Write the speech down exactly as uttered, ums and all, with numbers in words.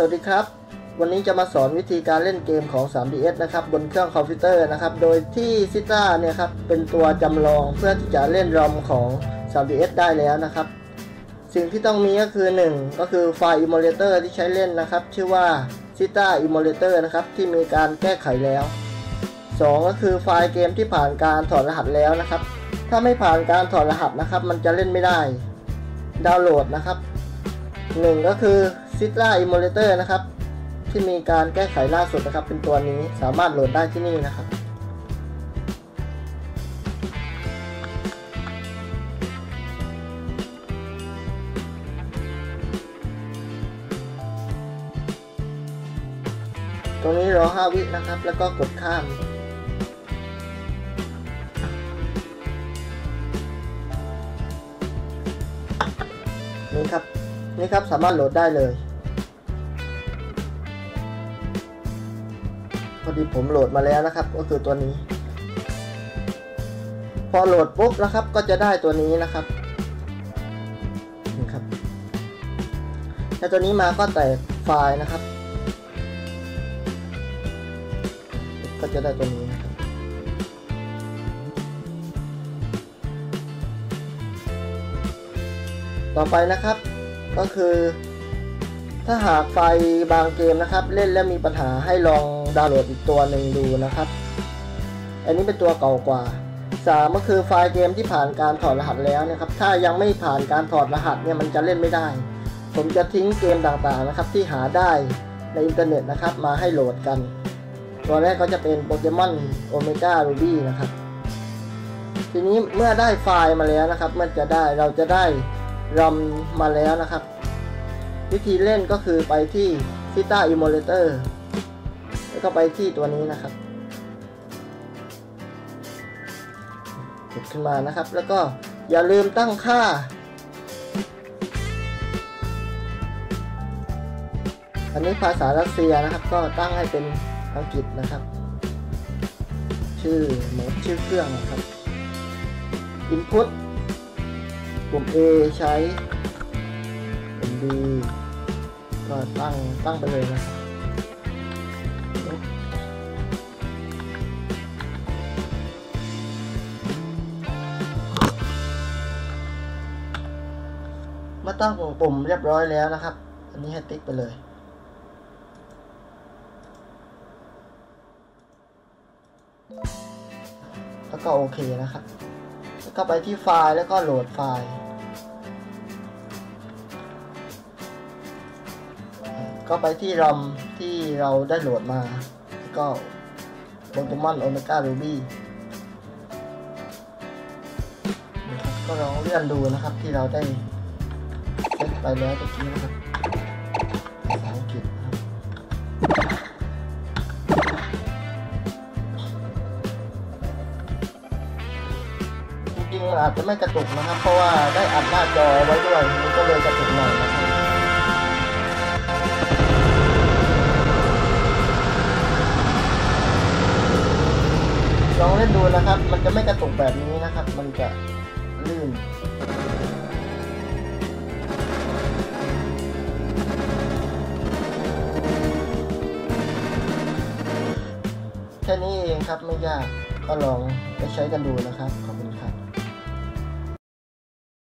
วัสดีครับวันนี้จะมาสอนวิธีการเล่นเกมของ ทรี ดี เอส นะครับบนเครื่องคอมพิวเตอร์นะครับโดยที่ ซิต้า เนี่ยครับเป็นตัวจำลองเพื่อที่จะเล่น รอม ของ ทรี ดี เอส ได้แล้วนะครับสิ่งที่ต้องมีก็คือหนึ่งก็คือไฟล์ Emulator ที่ใช้เล่นนะครับชื่อว่า ซิต้า Emulator นะครับที่มีการแก้ไขแล้วสองก็คือไฟล์เกมที่ผ่านการถอดรหัสแล้วนะครับถ้าไม่ผ่านการถอดรหัสนะครับมันจะเล่นไม่ได้ดาวน์โหลดนะครับหนึ่งก็คือ ซิต้า Emulator นะครับที่มีการแก้ไขล่าสุดนะครับเป็นตัวนี้สามารถโหลดได้ที่นี่นะครับตรงนี้รอห้าวินะครับแล้วก็กดข้ามนี่ครับนี่ครับสามารถโหลดได้เลยพอดีผมโหลดมาแล้วนะครับก็คือตัวนี้พอโหลดปุ๊บนะครับก็จะได้ตัวนี้นะครับนี่ครับแล้วตัวนี้มาก็แตกไฟล์นะครับก็จะได้ตัวนี้นะครับต่อไปนะครับก็คือถ้าหากไฟล์บางเกมนะครับเล่นแล้วมีปัญหาให้ลองดาวน์โหลดอีกตัวหนึ่งดูนะครับอันนี้เป็นตัวเก่ากว่าสามก็คือไฟล์เกมที่ผ่านการถอดรหัสแล้วนะครับถ้ายังไม่ผ่านการถอดรหัสเนี่ยมันจะเล่นไม่ได้ผมจะทิ้งเกมต่างๆนะครับที่หาได้ในอินเทอร์เน็ตนะครับมาให้โหลดกันตัวแรกก็จะเป็นโปเกมอนโอเมก้ารูบี้นะครับทีนี้เมื่อได้ไฟล์มาแล้วนะครับมันจะได้เราจะได้รอมมาแล้วนะครับวิธีเล่นก็คือไปที่ ซิต้า Emulator แล้วก็ไปที่ตัวนี้นะครับกดขึ้นมานะครับแล้วก็อย่าลืมตั้งค่าอันนี้ภาษารัสเซียนะครับก็ตั้งให้เป็นอังกฤษนะครับชื่อโหมดชื่อเครื่องนะครับ Input กลุ่ม A ใช้กลุ่ม B ก็ตั้งตั้งไปเลยนะครับเมื่อตั้งปุ่มเรียบร้อยแล้วนะครับอันนี้ให้ติ๊กไปเลยแล้วก็โอเคนะครับแล้วก็ไปที่ไฟล์แล้วก็โหลดไฟล์ก็ไปที่ รอม ที่เราได้โหลดมาก็โปเกมอนโอเมก้ารูบี้ก็ลองเลื่อนดูนะครับที่เราได้เซ็ตไปแล้วตะกี้นะครับภาษาอังกฤษนะครับจริงๆอาจจะไม่กระตุกนะครับเพราะว่าได้อัดหน้าจอไว้ด้วยมันก็เลยกระตุกหน่อยนะครับลองเล่นดูนะครับมันจะไม่กระตุกแบบนี้นะครับมันจะลื่นแค่นี้เองครับไม่ยากก็ลองไปใช้กันดูนะครับขอบคุณ